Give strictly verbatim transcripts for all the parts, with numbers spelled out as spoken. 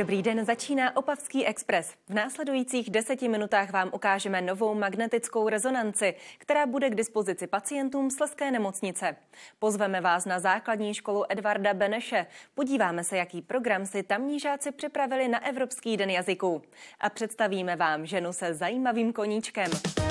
Dobrý den, začíná Opavský expres. V následujících deseti minutách vám ukážeme novou magnetickou rezonanci, která bude k dispozici pacientům Slezské nemocnice. Pozveme vás na základní školu Edvarda Beneše. Podíváme se, jaký program si tamní žáci připravili na Evropský den jazyků. A představíme vám ženu se zajímavým koníčkem.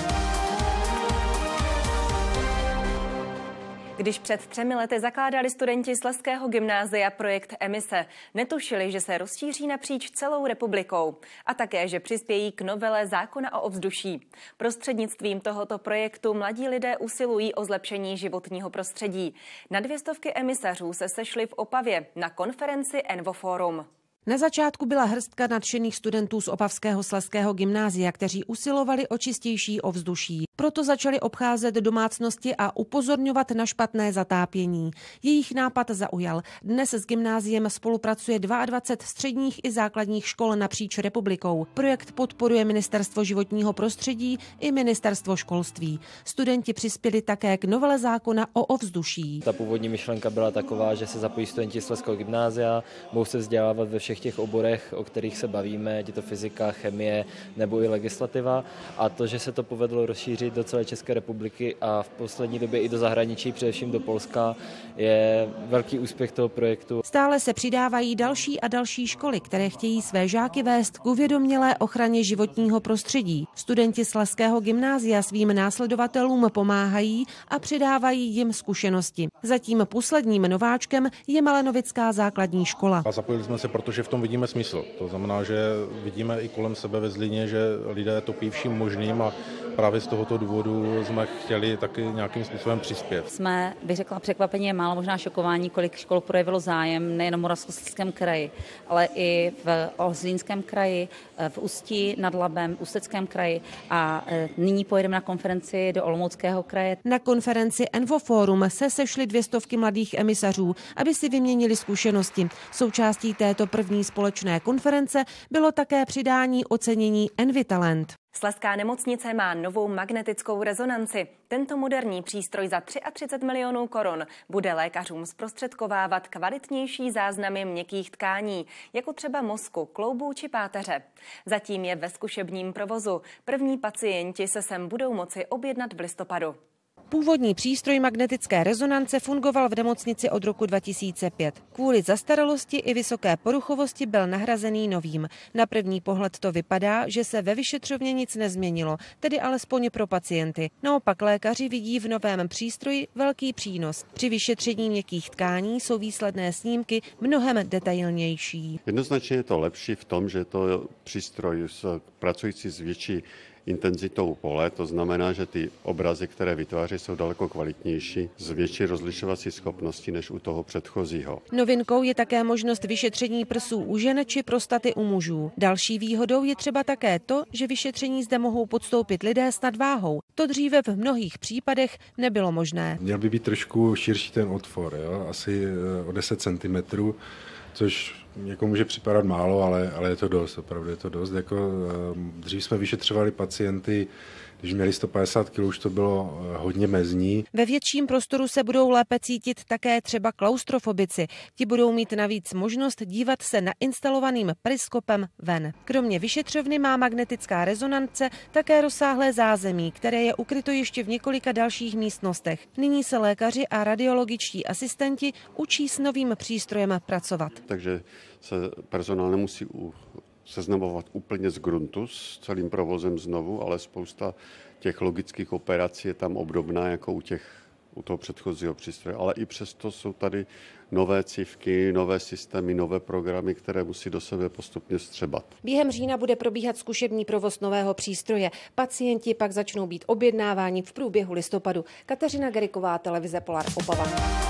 Když před třemi lety zakládali studenti Slezského gymnázia projekt Emise, netušili, že se rozšíří napříč celou republikou a také, že přispějí k novele zákona o ovzduší. Prostřednictvím tohoto projektu mladí lidé usilují o zlepšení životního prostředí. Na dvě stovky emisařů se sešli v Opavě na konferenci Envoforum. Na začátku byla hrstka nadšených studentů z Opavského Slezského gymnázia, kteří usilovali o čistější ovzduší. Proto začali obcházet domácnosti a upozorňovat na špatné zatápění. Jejich nápad zaujal. Dnes s gymnáziem spolupracuje dvacet dva středních i základních škol napříč republikou. Projekt podporuje Ministerstvo životního prostředí i Ministerstvo školství. Studenti přispěli také k novele zákona o ovzduší. Ta původní myšlenka byla taková, že se zapojí studenti Slezského gymnázia, budou se vzdělávat ve všech těch oborech, o kterých se bavíme, ať je to fyzika, chemie nebo i legislativa. A to, že se to povedlo rozšířit do celé České republiky a v poslední době i do zahraničí, především do Polska, je velký úspěch toho projektu. Stále se přidávají další a další školy, které chtějí své žáky vést k uvědomělé ochraně životního prostředí. Studenti Slezského gymnázia svým následovatelům pomáhají a přidávají jim zkušenosti. Zatím posledním nováčkem je Malenovická základní škola. A zapojili jsme se, protože v tom vidíme smysl. To znamená, že vidíme i kolem sebe ve Zlíně, že lidé topí vším možným a právě z tohoto důvodu jsme chtěli taky nějakým způsobem přispět. Jsme, bych řekla, překvapení, málo možná šokování, kolik škol projevilo zájem nejen v Moravskoslezském kraji, ale i v Zlínském kraji, v Ústí nad Labem, v Ústeckém kraji a nyní pojedeme na konferenci do Olomouckého kraje. Na konferenci Envoforum se sešly dvě stovky mladých emisařů, aby si vyměnili zkušenosti. Součástí této první společné konference bylo také přidání ocenění Envitalent. Slezská nemocnice má novou magnetickou rezonanci. Tento moderní přístroj za třicet tři milionů korun bude lékařům zprostředkovávat kvalitnější záznamy měkkých tkání, jako třeba mozku, kloubů či páteře. Zatím je ve zkušebním provozu. První pacienti se sem budou moci objednat v listopadu. Původní přístroj magnetické rezonance fungoval v nemocnici od roku dva tisíce pět. Kvůli zastaralosti i vysoké poruchovosti byl nahrazený novým. Na první pohled to vypadá, že se ve vyšetřovně nic nezměnilo, tedy alespoň pro pacienty. Naopak lékaři vidí v novém přístroji velký přínos. Při vyšetření měkkých tkání jsou výsledné snímky mnohem detailnější. Jednoznačně je to lepší v tom, že je to přístroj pracující s větší intenzitou pole, to znamená, že ty obrazy, které vytváří, jsou daleko kvalitnější, s větší rozlišovací schopností než u toho předchozího. Novinkou je také možnost vyšetření prsů u žen či prostaty u mužů. Další výhodou je třeba také to, že vyšetření zde mohou podstoupit lidé s nadváhou. To dříve v mnohých případech nebylo možné. Měl by být trošku širší ten otvor, jo? Asi o deset centimetrů, což někomu může připadat málo, ale, ale je to dost, opravdu je to dost. Jako, dřív jsme vyšetřovali pacienty, když měli sto padesát kilogramů, už to bylo hodně mezní. Ve větším prostoru se budou lépe cítit také třeba klaustrofobici. Ti budou mít navíc možnost dívat se nainstalovaným periskopem ven. Kromě vyšetřovny má magnetická rezonance také rozsáhlé zázemí, které je ukryto ještě v několika dalších místnostech. Nyní se lékaři a radiologičtí asistenti učí s novým přístrojem pracovat. Takže se personál nemusí u seznamovat úplně z gruntu s celým provozem znovu, ale spousta těch logických operací je tam obdobná jako u, těch, u toho předchozího přístroje. Ale i přesto jsou tady nové cívky, nové systémy, nové programy, které musí do sebe postupně střebat. Během října bude probíhat zkušební provoz nového přístroje. Pacienti pak začnou být objednáváni v průběhu listopadu. Kateřina Geriková, televize Polar Opava.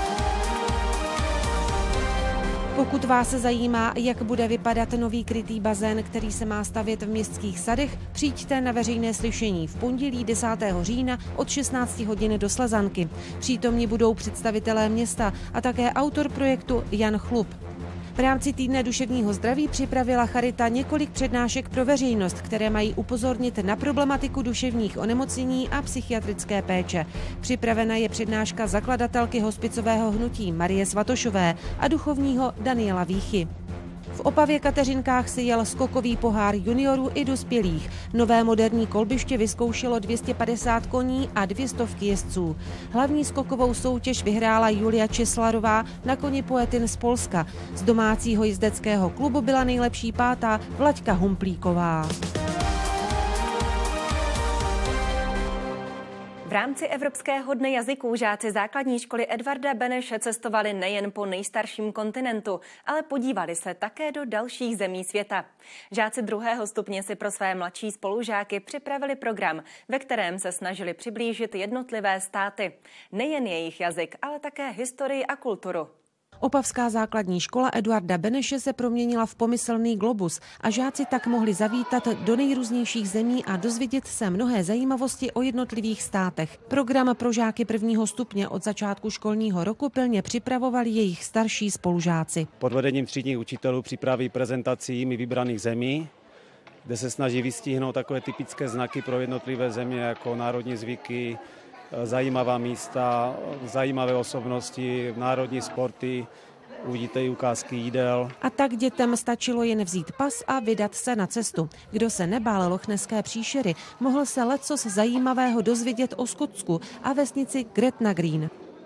Pokud vás zajímá, jak bude vypadat nový krytý bazén, který se má stavět v městských sadech, přijďte na veřejné slyšení v pondělí desátého října od šestnácti hodin do Slezanky. Přítomni budou představitelé města a také autor projektu Jan Chlup. V rámci týdne duševního zdraví připravila Charita několik přednášek pro veřejnost, které mají upozornit na problematiku duševních onemocnění a psychiatrické péče. Připravena je přednáška zakladatelky hospicového hnutí Marie Svatošové a duchovního Daniela Víchy. V V Opavě Kateřinkách si jel skokový pohár juniorů i dospělých. Nové moderní kolbiště vyzkoušelo dvě stě padesát koní a dvě stovky jezdců. Hlavní skokovou soutěž vyhrála Julia Česlarová na koni Poetin z Polska. Z domácího jezdeckého klubu byla nejlepší pátá Vlaďka Humplíková. V rámci Evropského dne jazyků žáci základní školy Edvarda Beneše cestovali nejen po nejstarším kontinentu, ale podívali se také do dalších zemí světa. Žáci druhého stupně si pro své mladší spolužáky připravili program, ve kterém se snažili přiblížit jednotlivé státy. Nejen jejich jazyk, ale také historii a kulturu. Opavská základní škola Eduarda Beneše se proměnila v pomyslný globus a žáci tak mohli zavítat do nejrůznějších zemí a dozvědět se mnohé zajímavosti o jednotlivých státech. Program pro žáky prvního stupně od začátku školního roku pilně připravovali jejich starší spolužáci. Pod vedením třídních učitelů připraví prezentaci jimi vybraných zemí, kde se snaží vystihnout takové typické znaky pro jednotlivé země jako národní zvyky, zajímavá místa, zajímavé osobnosti, národní sporty, uvidíte i ukázky jídel. A tak dětem stačilo jen vzít pas a vydat se na cestu. Kdo se nebál lochnesské příšery, mohl se lecos zajímavého dozvědět o Skotsku a vesnici Gretna Green.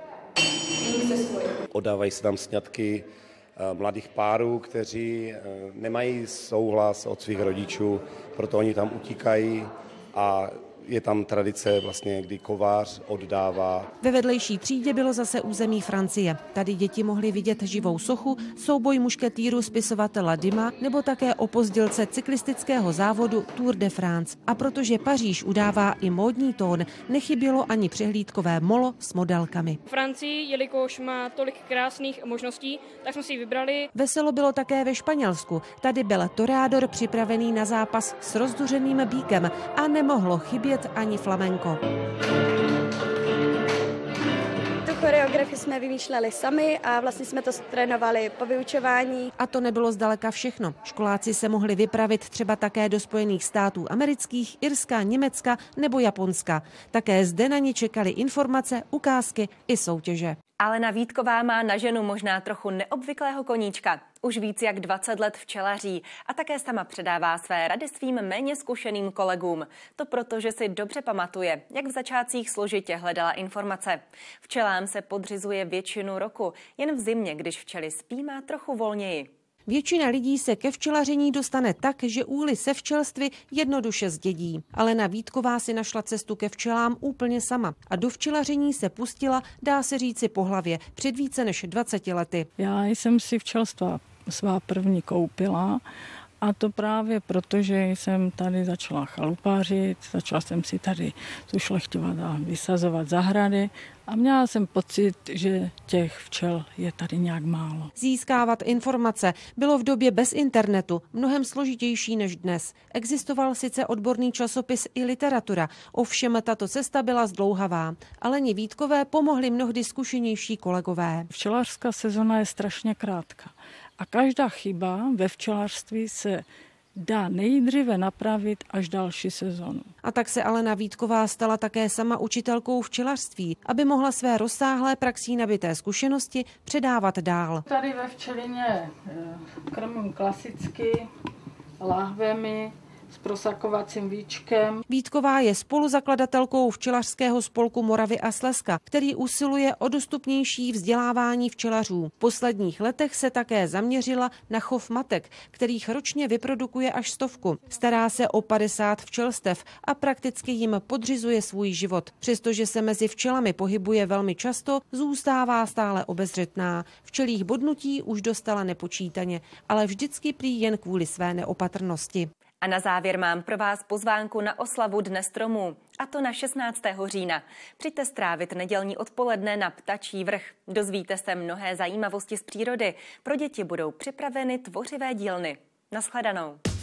Oddávají se tam sňatky mladých párů, kteří nemají souhlas od svých rodičů, proto oni tam utíkají a je tam tradice, vlastně, kdy kovář oddává. Ve vedlejší třídě bylo zase území Francie. Tady děti mohly vidět živou sochu, souboj mušketýrů spisovatela Dima nebo také opozdělce cyklistického závodu Tour de France. A protože Paříž udává i módní tón, nechybělo ani přehlídkové molo s modelkami. Francii, jelikož má tolik krásných možností, tak jsme si ji vybrali. Veselo bylo také ve Španělsku. Tady byl torádor připravený na zápas s rozduřeným býkem a nemohlo chybět ani flamenko. Tu choreografii jsme vymýšleli sami a vlastně jsme to trénovali po vyučování. A to nebylo zdaleka všechno. Školáci se mohli vypravit třeba také do Spojených států amerických, Irska, Německa nebo Japonska. Také zde na ně čekaly informace, ukázky i soutěže. Alena Vítková má na ženu možná trochu neobvyklého koníčka. Už víc jak dvacet let včelaří a také sama předává své rady svým méně zkušeným kolegům. To proto, že si dobře pamatuje, jak v začátcích složitě hledala informace. Včelám se podřizuje většinu roku, jen v zimě, když včely spí, má trochu volněji. Většina lidí se ke včelaření dostane tak, že úly se včelství jednoduše zdědí. Alena Vítková si našla cestu ke včelám úplně sama a do včelaření se pustila, dá se říci po hlavě, před více než dvaceti lety. Já jsem si včelstva svá první koupila a to právě proto, že jsem tady začala chalupářit, začala jsem si tady zušlechťovat a vysazovat zahrady a měla jsem pocit, že těch včel je tady nějak málo. Získávat informace bylo v době bez internetu mnohem složitější než dnes. Existoval sice odborný časopis i literatura, ovšem tato cesta byla zdlouhavá. Aleně Vítkové pomohli mnohdy zkušenější kolegové. Včelařská sezona je strašně krátká. A každá chyba ve včelařství se dá nejdříve napravit až další sezonu. A tak se Alena Vítková stala také sama učitelkou včelařství, aby mohla své rozsáhlé praxí nabité zkušenosti předávat dál. Tady ve včelině krmím klasicky láhvemi s prosakovacím víčkem. Vítková je spoluzakladatelkou včelařského spolku Moravy a Slezska, který usiluje o dostupnější vzdělávání včelařů. V posledních letech se také zaměřila na chov matek, kterých ročně vyprodukuje až stovku. Stará se o padesát včelstev a prakticky jim podřizuje svůj život. Přestože se mezi včelami pohybuje velmi často, zůstává stále obezřetná. Včelích bodnutí už dostala nepočítaně, ale vždycky prý jen kvůli své neopatrnosti. A na závěr mám pro vás pozvánku na oslavu Dne stromů, a to na šestnáctého října. Přijďte strávit nedělní odpoledne na Ptačí vrch. Dozvíte se mnohé zajímavosti z přírody. Pro děti budou připraveny tvořivé dílny. Naschledanou.